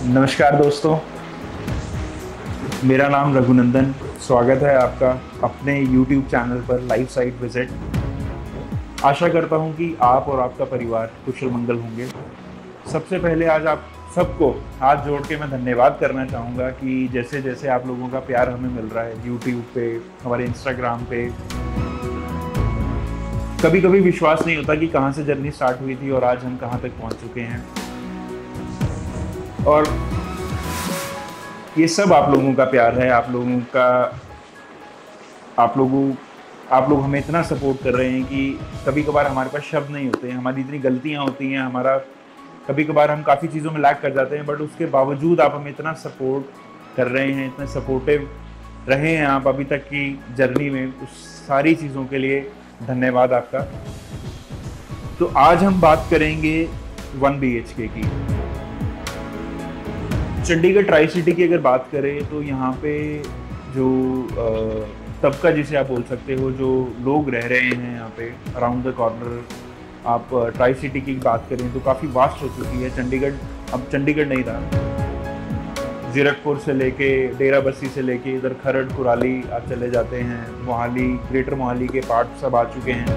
नमस्कार दोस्तों, मेरा नाम रघुनंदन। स्वागत है आपका अपने YouTube चैनल पर लाइव साइट विजिट। आशा करता हूं कि आप और आपका परिवार कुशल मंगल होंगे। सबसे पहले आज आप सबको हाथ जोड़ के मैं धन्यवाद करना चाहूँगा कि जैसे जैसे आप लोगों का प्यार हमें मिल रहा है YouTube पे, हमारे Instagram पे। कभी कभी विश्वास नहीं होता कि कहाँ से जर्नी स्टार्ट हुई थी और आज हम कहाँ तक पहुँच चुके हैं। और ये सब आप लोगों का प्यार है। आप लोग हमें इतना सपोर्ट कर रहे हैं कि कभी कभार हमारे पास शब्द नहीं होते हैं, हमारी इतनी गलतियां होती हैं, हमारा कभी कभार हम काफ़ी चीज़ों में लैग कर जाते हैं, बट उसके बावजूद आप हमें इतना सपोर्ट कर रहे हैं, इतने सपोर्टिव रहे हैं आप अभी तक की जर्नी में। उस सारी चीज़ों के लिए धन्यवाद आपका। तो आज हम बात करेंगे 1 BHK की। चंडीगढ़ ट्राई सिटी की अगर बात करें तो यहाँ पे जो तबका जिसे आप बोल सकते हो, जो लोग रह रहे हैं यहाँ पे अराउंड द कॉर्नर, आप ट्राई सिटी की बात करें तो काफ़ी वास्ट हो चुकी है चंडीगढ़। अब चंडीगढ़ नहीं रहा, जीरकपुर से लेके डेरा बस्सी से लेके इधर खरड़ कुराली आप चले जाते हैं, मोहाली, ग्रेटर मोहाली के पार्ट सब आ चुके हैं।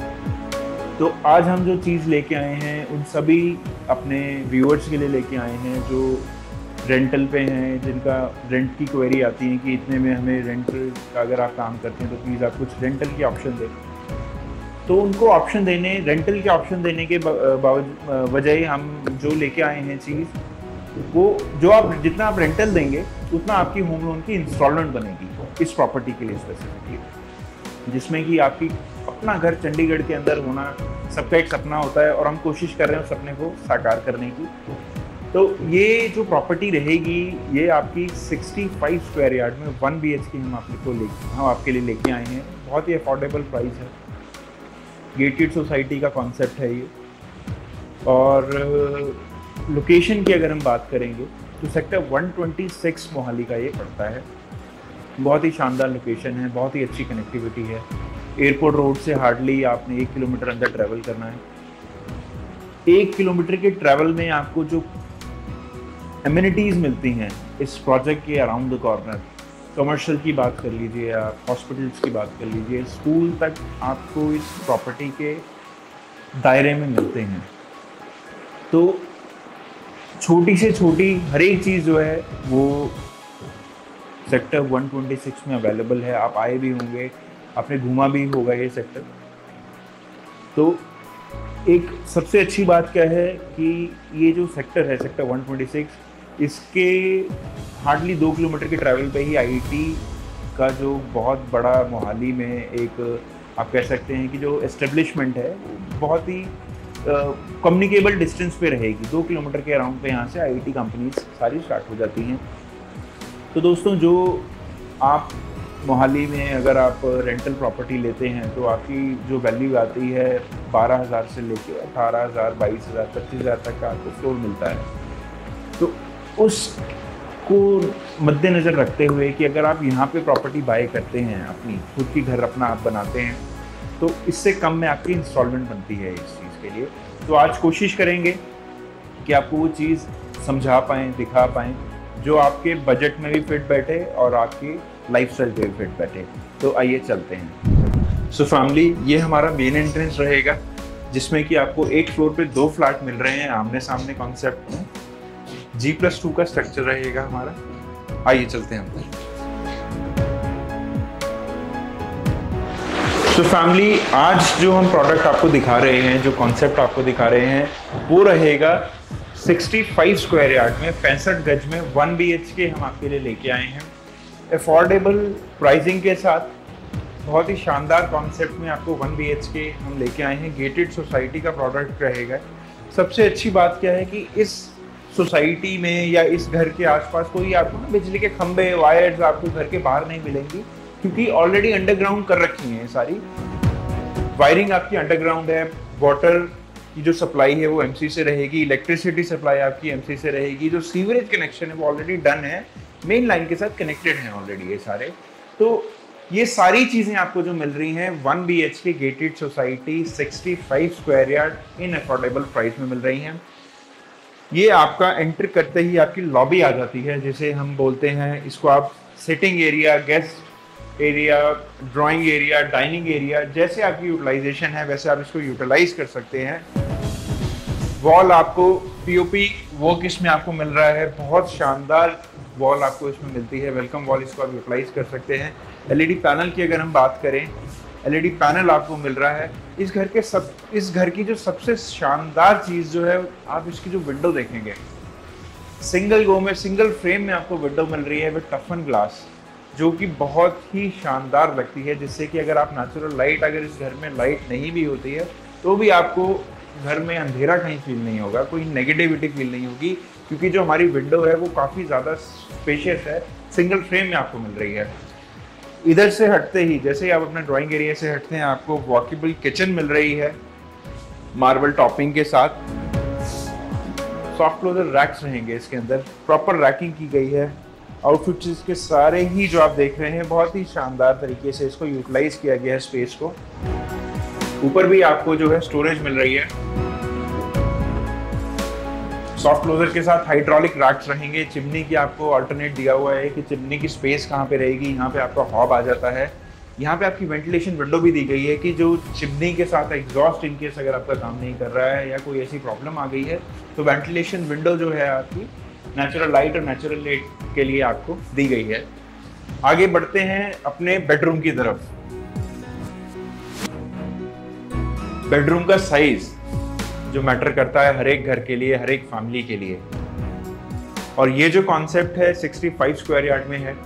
तो आज हम जो चीज़ लेके आए हैं उन सभी अपने व्यूअर्स के लिए लेके आए हैं जो रेंटल पे हैं, जिनका रेंट की क्वेरी आती है कि इतने में हमें रेंटल का अगर आप काम करते हैं तो प्लीज़ आप कुछ रेंटल की ऑप्शन दें। तो उनको ऑप्शन देने, रेंटल के ऑप्शन देने के वजह हम जो लेके आए हैं चीज़, वो जो आप जितना आप रेंटल देंगे उतना आपकी होम लोन की इंस्टॉलमेंट बनेगी इस प्रॉपर्टी के लिए स्पेसिफिकली, जिसमें कि आपकी अपना घर चंडीगढ़ के अंदर होना सबका एक सपना होता है और हम कोशिश कर रहे हैं उस सपने को साकार करने की। तो ये जो प्रॉपर्टी रहेगी ये आपकी 65 स्क्वायर यार्ड में 1 BHK हम आपके लिए लेके आए हैं। बहुत ही अफोर्डेबल प्राइस है, गेटेड सोसाइटी का कॉन्सेप्ट है ये। और लोकेशन की अगर हम बात करेंगे तो सेक्टर 126 मोहाली का ये पड़ता है। बहुत ही शानदार लोकेशन है, बहुत ही अच्छी कनेक्टिविटी है। एयरपोर्ट रोड से हार्डली आपने 1 किलोमीटर अंदर ट्रैवल करना है। 1 किलोमीटर के ट्रैवल में आपको जो एमिनिटीज़ मिलती हैं इस प्रोजेक्ट के अराउंड द कॉर्नर, कमर्शियल की बात कर लीजिए, आप हॉस्पिटल्स की बात कर लीजिए, स्कूल तक आपको इस प्रॉपर्टी के दायरे में मिलते हैं। तो छोटी से छोटी हर एक चीज़ जो है वो सेक्टर 126 में अवेलेबल है। आप आए भी होंगे, आपने घूमा भी होगा ये सेक्टर। तो एक सबसे अच्छी बात क्या है कि ये जो सेक्टर है सेक्टर 126, इसके हार्डली 2 किलोमीटर के ट्रैवल पे ही IIT का जो बहुत बड़ा मोहाली में एक आप कह सकते हैं कि जो एस्टेब्लिशमेंट है बहुत ही कम्युनिकेबल डिस्टेंस पे रहेगी। 2 किलोमीटर के अराउंड पे यहाँ से IIT कंपनीज सारी स्टार्ट हो जाती हैं। तो दोस्तों, जो आप मोहाली में अगर आप रेंटल प्रॉपर्टी लेते हैं तो आपकी जो वैल्यू आती है 12,000 से लेकर 18,000, 22,000, 25,000 तक का आपको फ्लोर मिलता है। तो उसको मद्देनज़र रखते हुए कि अगर आप यहाँ पे प्रॉपर्टी बाय करते हैं, अपनी खुद की घर अपना आप बनाते हैं, तो इससे कम में आपकी इंस्टॉलमेंट बनती है इस चीज़ के लिए। तो आज कोशिश करेंगे कि आपको वो चीज़ समझा पाएँ, दिखा पाएँ जो आपके बजट में भी फिट बैठे और आपकी लाइफस्टाइल पे भी फिट बैठे। तो आइए चलते हैं। सो फैमिली, ये हमारा मेन एंट्रेंस रहेगा जिसमें कि आपको एक फ्लोर पे 2 फ्लैट मिल रहे हैं आमने सामने कॉन्सेप्ट में। G+2 का स्ट्रक्चर रहेगा हमारा। आइए चलते हैं अंदर। तो फैमिली, आज जो हम प्रोडक्ट आपको दिखा रहे हैं, जो कॉन्सेप्ट आपको दिखा रहे हैं, वो रहेगा 65 स्क्वायर यार्ड में 65 गज में 1 BHK हम आपके लिए लेके आए हैं। अफोर्डेबल प्राइसिंग के साथ बहुत ही शानदार कॉन्सेप्ट में आपको 1 BHK हम लेके आए हैं। गेटेड सोसाइटी का प्रोडक्ट रहेगा। सबसे अच्छी बात क्या है कि इस सोसाइटी में या इस घर के आसपास कोई आपको ना बिजली के खंभे, वायर्स आपको घर के बाहर नहीं मिलेंगी, क्योंकि ऑलरेडी अंडरग्राउंड कर रखी हैं सारी वायरिंग आपकी अंडरग्राउंड है। वाटर की जो सप्लाई है वो MC से रहेगी, इलेक्ट्रिसिटी सप्लाई आपकी MC से रहेगी, जो सीवरेज कनेक्शन है वो ऑलरेडी डन है, मेन लाइन के साथ कनेक्टेड हैं ऑलरेडी ये सारे। तो ये सारी चीज़ें आपको जो मिल रही हैं 1 BHK gated society 65 square yard in affordable price में मिल रही हैं। ये आपका एंटर करते ही आपकी लॉबी आ जाती है, जिसे हम बोलते हैं, इसको आप sitting area, guest area, drawing area, dining area, जैसे आपकी यूटिलाइजेशन है वैसे आप इसको यूटिलाइज कर सकते हैं। वॉल आपको पीओपी वर्क इसमें आपको मिल रहा है, बहुत शानदार वॉल आपको इसमें मिलती है, वेलकम वॉल, इसको आप यूटिलाइज कर सकते हैं। एलईडी पैनल की अगर हम बात करें, एलईडी पैनल आपको मिल रहा है। इस घर की जो सबसे शानदार चीज़ जो है, आप इसकी जो विंडो देखेंगे, सिंगल गो में, सिंगल फ्रेम में आपको विंडो मिल रही है विद टफन ग्लास, जो कि बहुत ही शानदार लगती है, जिससे कि अगर आप नेचुरल लाइट, अगर इस घर में लाइट नहीं भी होती है तो भी आपको घर में अंधेरा कहीं फील नहीं होगा, कोई नेगेटिविटी फील नहीं होगी, क्योंकि जो हमारी विंडो है वो काफ़ी ज़्यादा स्पेशियस है, सिंगल फ्रेम में आपको मिल रही है। इधर से हटते ही, जैसे ही आप अपने ड्राइंग एरिया से हटते हैं, आपको वॉकेबल किचन मिल रही है मार्बल टॉपिंग के साथ। सॉफ्ट क्लोजर रैक्स रहेंगे इसके अंदर, प्रॉपर रैकिंग की गई है। आउटफिट्स इसके सारे ही जो आप देख रहे हैं, बहुत ही शानदार तरीके से इसको यूटिलाइज किया गया है स्पेस को। ऊपर भी आपको जो है स्टोरेज मिल रही है। सॉफ्ट क्लोजर के साथ हाइड्रोलिक रैक्स रहेंगे। चिमनी की आपको अल्टरनेट दिया हुआ है कि चिमनी की स्पेस कहाँ पे रहेगी, यहाँ पे आपका हॉब आ जाता है। यहाँ पे आपकी वेंटिलेशन विंडो भी दी गई है कि जो चिमनी के साथ एग्जॉस्ट इन केस अगर आपका काम नहीं कर रहा है या कोई ऐसी प्रॉब्लम आ गई है, तो वेंटिलेशन विंडो जो है आपकी नेचुरल लाइट और नेचुरल लाइट के लिए आपको दी गई है। आगे बढ़ते हैं अपने बेडरूम की तरफ। बेडरूम का साइज जो मैटर करता है हर एक घर के लिए, हर एक फैमिली के लिए, और ये जो कॉन्सेप्ट है 65 स्क्वायर यार्ड में है।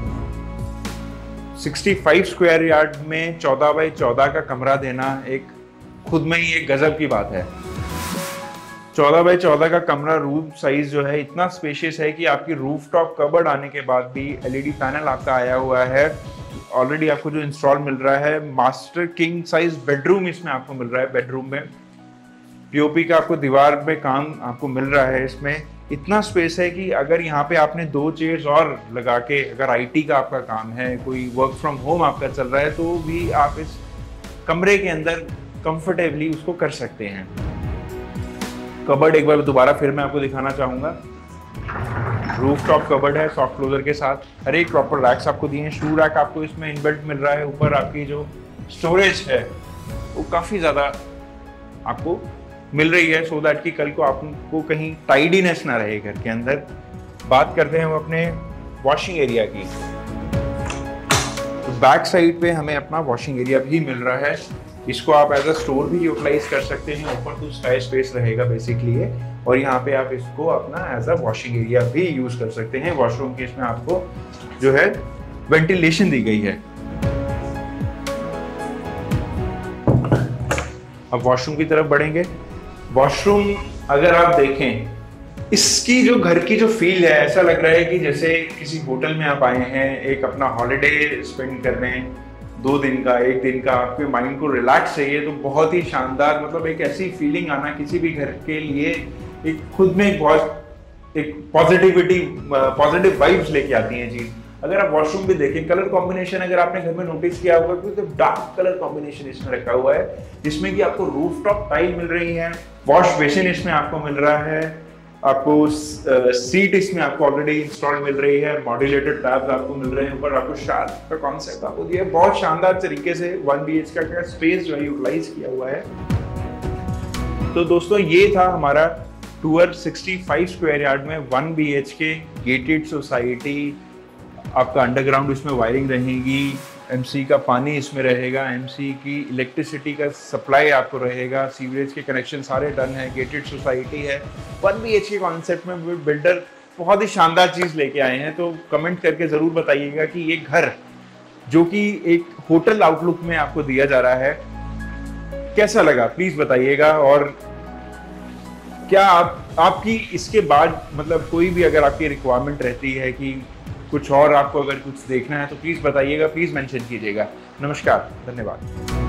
65 स्क्वायर यार्ड में 14 बाई 14 का कमरा देना एक खुद में ही एक गजब की बात है। 14 बाई 14 का कमरा रूम साइज जो है इतना स्पेशियस है कि आपकी रूफटॉप कबर्ड आने के बाद भी एलईडी पैनल आपका आया हुआ है। ऑलरेडी आपको जो इंस्टॉल मिल रहा है, मास्टर किंग साइज बेडरूम इसमें आपको मिल रहा है। बेडरूम में पीओपी का आपको दीवार में काम आपको मिल रहा है। इसमें इतना स्पेस है कि अगर यहाँ पे आपने 2 चेयर्स और लगा के, अगर आईटी का आपका काम है, कोई वर्क फ्रॉम होम आपका चल रहा है, तो भी आप इस कमरे के अंदर कंफर्टेबली उसको कर सकते हैं। कबर्ड एक बार दोबारा फिर मैं आपको दिखाना चाहूँगा। रूफटॉप कबर्ड है सॉफ्ट क्लोजर के साथ। हर एक प्रॉपर रैक्स आपको दिए हैं। शू रैक आपको इसमें इनबिल्ट मिल रहा है। ऊपर आपकी जो स्टोरेज है वो काफ़ी ज़्यादा आपको मिल रही है, सो दैट कि कल को आपको कहीं टाइडीनेस ना रहे घर के अंदर। बात करते हैं हम अपने वॉशिंग एरिया की। तो बैक साइड पे हमें अपना वॉशिंग एरिया भी मिल रहा है। इसको आप एज अ स्टोर भी यूटिलाइज कर सकते हैं। ऊपर तो स्काई स्पेस रहेगा बेसिकली है, और यहाँ पे आप इसको अपना एज अ वॉशिंग एरिया भी यूज कर सकते हैं। वॉशरूम के इसमें आपको जो है वेंटिलेशन दी गई है। अब वॉशरूम की तरफ बढ़ेंगे। वॉशरूम अगर आप देखें, इसकी जो घर की जो फील है, ऐसा लग रहा है कि जैसे किसी होटल में आप आए हैं, एक अपना हॉलिडे स्पेंड करने, 2 दिन का, 1 दिन का, आपके माइंड को रिलैक्स चाहिए तो बहुत ही शानदार, मतलब एक ऐसी फीलिंग आना किसी भी घर के लिए एक खुद में बहुत एक पॉजिटिव वाइब्स लेके आती हैं चीज। अगर आप वॉशरूम भी देखें, कलर कॉम्बिनेशन अगर आपने घर में नोटिस किया होगा तो डार्क कलर कॉम्बिनेशन इसमें रखा हुआ है, जिसमें कि आपको रूफटॉप टाइल मिल रही है। वॉश बेसिन इसमें आपको मिल रहा है। आपको सीट इसमें आपको ऑलरेडी इंस्टॉल मिल रही है। मॉड्यूलेटेड टैब्स आपको मिल रहे हैं। ऊपर आपको शार्प का कॉन्सेप्ट आपको दिया है। बहुत शानदार तरीके से 1 BHK का स्पेस जो है यूटिलाइज किया हुआ है। तो दोस्तों ये था हमारा टूर 65 स्क्वायर यार्ड में 1 BHK गेटेड सोसाइटी। आपका अंडरग्राउंड इसमें वायरिंग रहेगी, एमसी का पानी इसमें रहेगा, एमसी की इलेक्ट्रिसिटी का सप्लाई आपको रहेगा, सीवरेज के कनेक्शन सारे डन है, गेटेड सोसाइटी है। 1 BHK कॉन्सेप्ट में बिल्डर बहुत ही शानदार चीज़ लेके आए हैं। तो कमेंट करके ज़रूर बताइएगा कि ये घर जो कि एक होटल आउटलुक में आपको दिया जा रहा है कैसा लगा, प्लीज़ बताइएगा। और क्या आपकी इसके बाद मतलब कोई भी अगर आपकी रिक्वायरमेंट रहती है कि कुछ और आपको अगर कुछ देखना है तो प्लीज़ बताइएगा, प्लीज़ मेंशन कीजिएगा। नमस्कार, धन्यवाद।